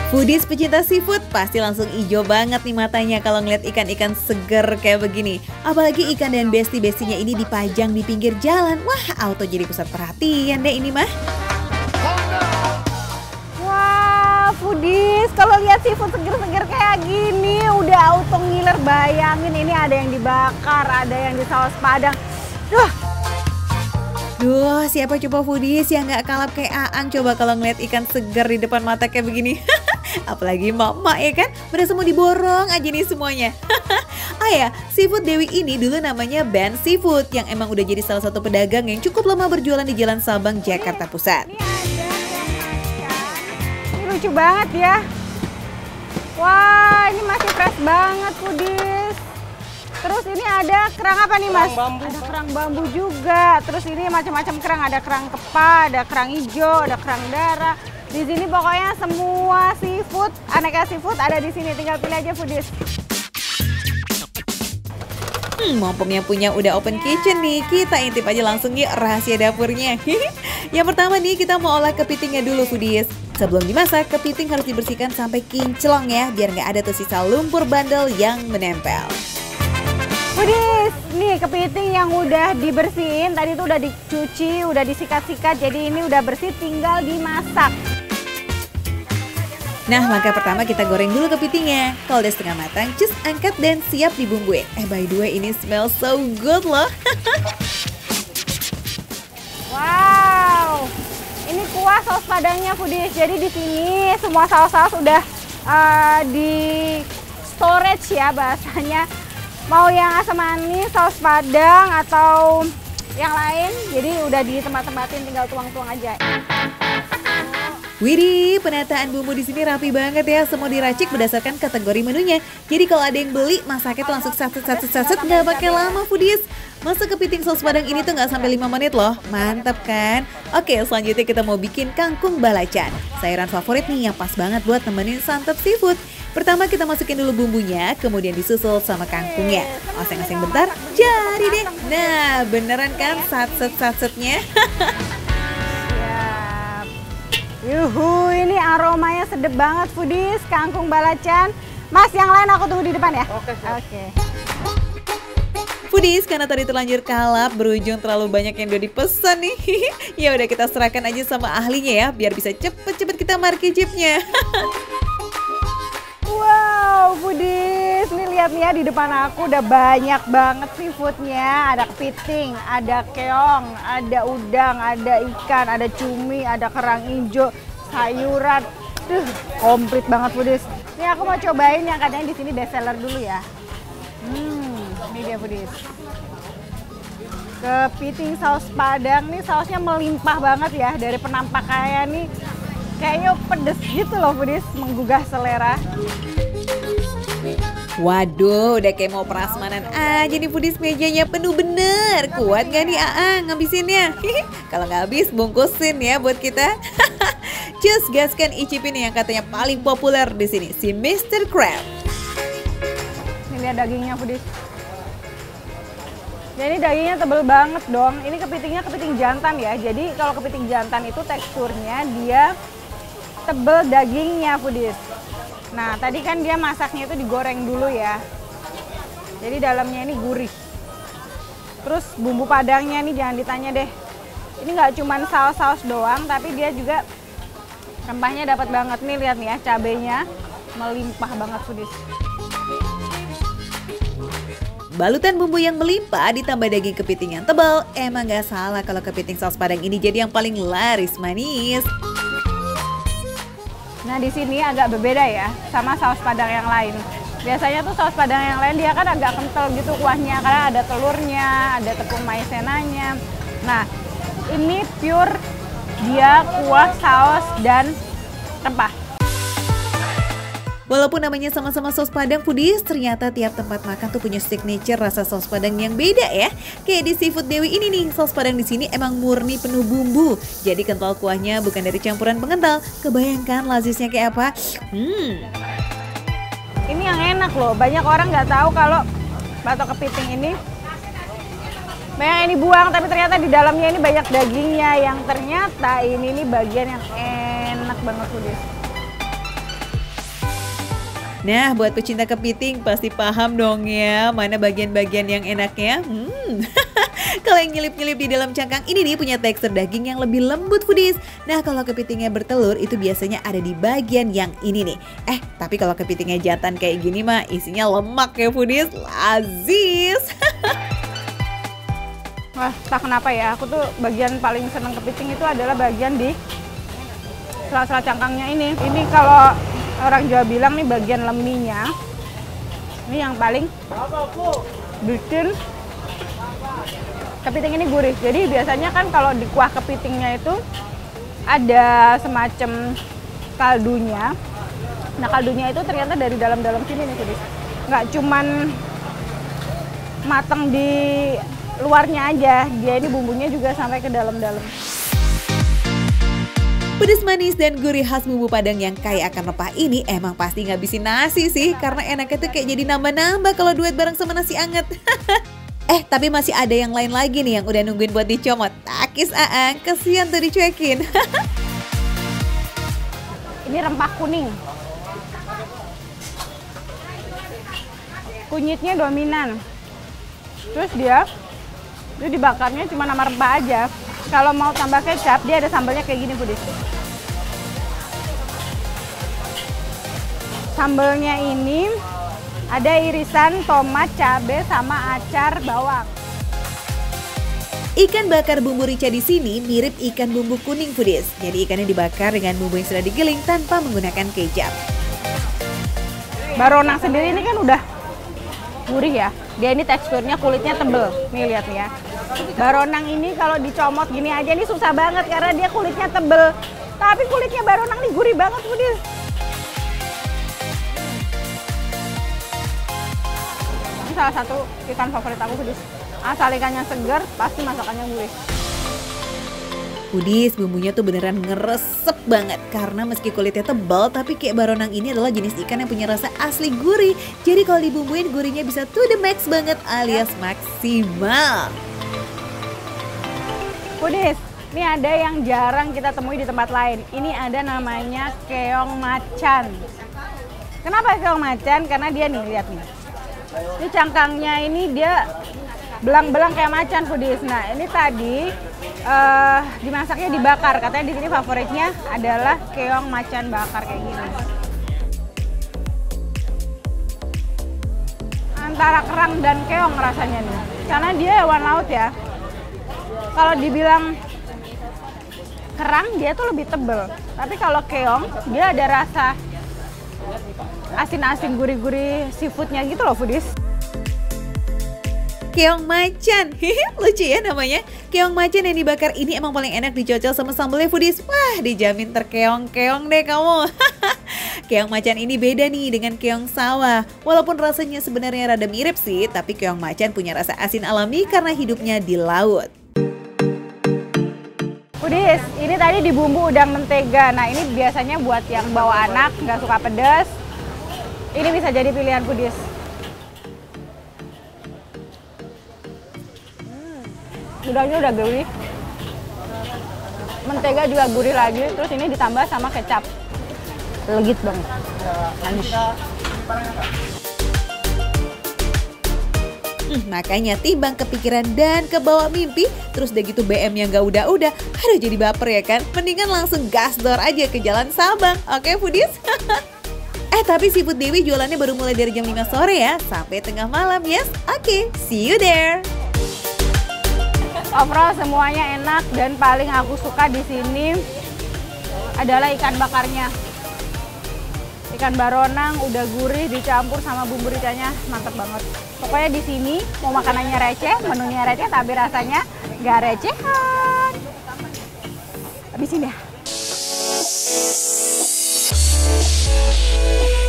Foodies pecinta seafood pasti langsung ijo banget nih matanya kalau ngeliat ikan-ikan seger kayak begini. Apalagi ikan dan besti-bestinya ini dipajang di pinggir jalan. Wah, auto jadi pusat perhatian deh ini mah. Wah, foodies kalau lihat seafood seger-seger kayak gini udah auto ngiler. Bayangin ini ada yang dibakar, ada yang di saus padang. Duh, siapa coba foodies yang gak kalap kayak Aang coba kalau ngeliat ikan seger di depan mata kayak begini. Apalagi mama ya kan, berasa mau diborong aja nih semuanya. Ah ya, seafood Dewi ini dulu namanya Ben Seafood yang emang udah jadi salah satu pedagang yang cukup lama berjualan di Jalan Sabang, Jakarta Pusat. Ini lucu banget ya. Wah, ini masih fresh banget foodies. Terus ini ada kerang apa nih mas? Ada kerang bambu juga. Terus ini macam-macam kerang, ada kerang kepa, ada kerang hijau, ada kerang darah. Di sini pokoknya semua seafood, aneka seafood ada di sini. Tinggal pilih aja foodies. Mumpung yang punya udah open kitchen nih, kita intip aja langsung nih rahasia dapurnya. Yang pertama nih kita mau olah kepitingnya dulu foodies. Sebelum dimasak, kepiting harus dibersihkan sampai kinclong ya, biar nggak ada tuh sisa lumpur bandel yang menempel. Foodies, nih kepiting yang udah dibersihin, tadi tuh udah dicuci, udah disikat-sikat, jadi ini udah bersih, tinggal dimasak. Nah, langkah pertama kita goreng dulu kepitingnya. Kalau udah setengah matang, cus angkat dan siap dibumbuin. By the way, ini smell so good loh. Wow, ini kuah saus padangnya foodies. Jadi di sini semua saus-saus udah di storage ya bahasanya. Mau yang asam manis, saus padang atau yang lain, jadi udah di tempat-tempatin, tinggal tuang-tuang aja. Widih, penataan bumbu di sini rapi banget ya. Semua diracik berdasarkan kategori menunya. Jadi kalau ada yang beli, masaknya tuh langsung saset nggak pakai lama foodies. Masak kepiting saus padang ini tuh nggak sampai 5 menit loh. Mantap kan? Oke, selanjutnya kita mau bikin kangkung balacan. Sayuran favorit nih yang pas banget buat nemenin santap seafood. Pertama kita masukin dulu bumbunya, kemudian disusul sama kangkungnya. Oseng-oseng bentar, jadi deh. Nah, beneran kan satset-satsetnya? Yuhu, ini aromanya sedep banget foodies, kangkung balacan. Mas, yang lain aku tunggu di depan ya? Oke. Foodies, karena tadi terlanjur kalap, berujung terlalu banyak yang udah dipesan nih. Ya udah kita serahkan aja sama ahlinya ya, biar bisa cepet-cepet kita markicipnya. Wow, foodies, nih lihat nih ya di depan aku udah banyak banget seafoodnya. Ada kepiting, ada keong, ada udang, ada ikan, ada cumi, ada kerang hijau, sayuran. Komplit banget foodies. Ini aku mau cobain yang katanya di sini best seller dulu ya. Ini dia foodies. Kepiting saus padang nih sausnya melimpah banget ya, dari penampakannya nih. Kayaknya pedes gitu loh foodies, menggugah selera. Waduh, udah kayak mau prasmanan aja nih foodies, mejanya penuh bener. Kuat gak nih Aang ngabisinnya? Kalau nggak habis, bungkusin ya buat kita. Cus, gaskan icipin yang katanya paling populer di sini, si Mr. Crab. Ini lihat dagingnya foodies. Jadi dagingnya tebel banget dong. Ini kepitingnya kepiting jantan ya. Jadi kalau kepiting jantan itu teksturnya dia tebel dagingnya foodies. Nah tadi kan dia masaknya itu digoreng dulu ya. Jadi dalamnya ini gurih. Terus bumbu padangnya nih jangan ditanya deh. Ini nggak cuma saus-saus doang, tapi dia juga rempahnya dapat banget nih. Lihat nih ya, cabenya melimpah banget foodies. Balutan bumbu yang melimpah ditambah daging kepiting yang tebal. Emang gak salah kalau kepiting saus padang ini jadi yang paling laris manis. Nah di sini agak berbeda ya sama saus padang yang lain. Biasanya tuh saus padang yang lain dia kan agak kental gitu kuahnya karena ada telurnya, ada tepung maizenanya. Nah ini pure dia kuah saus dan rempah. Walaupun namanya sama-sama saus padang foodies, ternyata tiap tempat makan tuh punya signature rasa saus padang yang beda ya. Kayak di seafood Dewi ini nih, saus padang di sini emang murni penuh bumbu. Jadi kental kuahnya bukan dari campuran pengental. Kebayangkan lazisnya kayak apa? Ini yang enak loh. Banyak orang nggak tahu kalau batok kepiting ini banyak yang dibuang, tapi ternyata di dalamnya ini banyak dagingnya. Yang ternyata ini nih bagian yang enak banget foodies. Nah, buat pecinta kepiting pasti paham dong ya mana bagian-bagian yang enaknya. Kalau yang nyelip-nyelip di dalam cangkang ini nih punya tekstur daging yang lebih lembut foodies. Nah, kalau kepitingnya bertelur itu biasanya ada di bagian yang ini nih. Tapi kalau kepitingnya jantan kayak gini mah isinya lemak ya foodies. Lazis. Wah, tak kenapa ya, aku tuh bagian paling seneng kepiting itu adalah bagian di sela-sela cangkangnya ini. Ini kalau orang Jawa bilang nih bagian leminya. Ini yang paling bikin kepiting ini gurih. Jadi biasanya kan kalau di kuah kepitingnya itu ada semacam kaldunya. Nah, kaldunya itu ternyata dari dalam-dalam sini nih, jadi nggak cuman matang di luarnya aja, dia ini bumbunya juga sampai ke dalam-dalam. Pedas manis dan gurih khas bumbu Padang yang kaya akan rempah ini emang pasti ngabisin nasi sih, karena enaknya tuh kayak jadi nambah-nambah kalau duet bareng sama nasi anget. Tapi masih ada yang lain lagi nih yang udah nungguin buat dicomot. Takis Aang, kesian tuh dicuekin. Ini rempah kuning. Kunyitnya dominan. Terus dia dibakarnya cuma sama rempah aja. Kalau mau tambah kecap, dia ada sambalnya kayak gini, foodies. Sambalnya ini ada irisan tomat, cabai, sama acar bawang. Ikan bakar bumbu rica di sini mirip ikan bumbu kuning foodies. Jadi ikannya dibakar dengan bumbu yang sudah digiling tanpa menggunakan kecap. Baronang sendiri ini kan udah gurih ya. Dia ini teksturnya kulitnya tebel. Nih lihat nih ya. Baronang ini kalau dicomot gini aja nih susah banget karena dia kulitnya tebel. Tapi kulitnya baronang nih gurih banget foodies. Ini salah satu ikan favorit aku foodies. Asal ikannya segar, pasti masakannya gurih. Foodies, bumbunya tuh beneran ngeresep banget karena meski kulitnya tebal tapi kayak baronang ini adalah jenis ikan yang punya rasa asli gurih. Jadi kalau dibumbuin gurihnya bisa to the max banget alias maksimal. Foodies, ini ada yang jarang kita temui di tempat lain. Ini ada namanya keong macan. Kenapa keong macan? Karena dia nih, lihat nih. Ini cangkangnya ini dia belang-belang kayak macan foodies. Nah, ini tadi dimasaknya dibakar. Katanya di sini favoritnya adalah keong macan bakar kayak gini. Antara kerang dan keong rasanya nih. Karena dia hewan laut ya. Kalau dibilang kerang dia tuh lebih tebel. Tapi kalau keong dia ada rasa asin-asin gurih-gurih seafoodnya gitu loh foodies. Keong macan, lucu ya namanya. Keong macan yang dibakar ini emang paling enak dicocol sama sambelnya foodies. Wah, dijamin terkeong-keong deh kamu. Keong macan ini beda nih dengan keong sawah. Walaupun rasanya sebenarnya rada mirip sih, tapi keong macan punya rasa asin alami karena hidupnya di laut. Foodies, ini tadi dibumbu udang mentega. Nah, ini biasanya buat yang bawa anak, nggak suka pedas. Ini bisa jadi pilihan foodies. Udangnya udah gurih, mentega juga gurih lagi, terus ini ditambah sama kecap, legit banget, manis. Makanya timbang kepikiran dan kebawa mimpi, terus udah gitu BM yang gak udah-udah, aduh jadi baper ya kan, mendingan langsung gasdor aja ke Jalan Sabang, oke foodies? Tapi Seafood Dewi jualannya baru mulai dari jam 5 sore ya, sampai tengah malam, yes? Oke, see you there! Overall semuanya enak dan paling aku suka di sini adalah ikan bakarnya. Ikan baronang udah gurih dicampur sama bumbu ricanya, mantep banget. Pokoknya di sini mau makanannya receh, menunya receh tapi rasanya nggak recehan. Habisin ya.